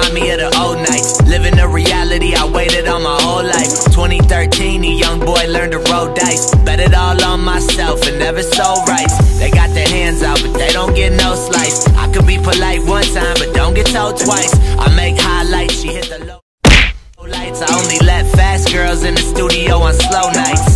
remind me of the old nights. Living the reality I waited on my whole life. 2013, a young boy learned to roll dice. Bet it all on myself and never sold rights. They got their hands out, but they don't get no slice. I could be polite one time, but don't get told twice. I make highlights, she hit the low lights. I only let fast girls in the studio on slow nights.